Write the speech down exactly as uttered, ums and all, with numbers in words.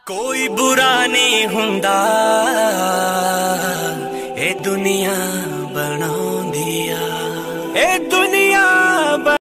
कोई बुरा नहीं हुंदा ए दुनिया बनाउंदी आ।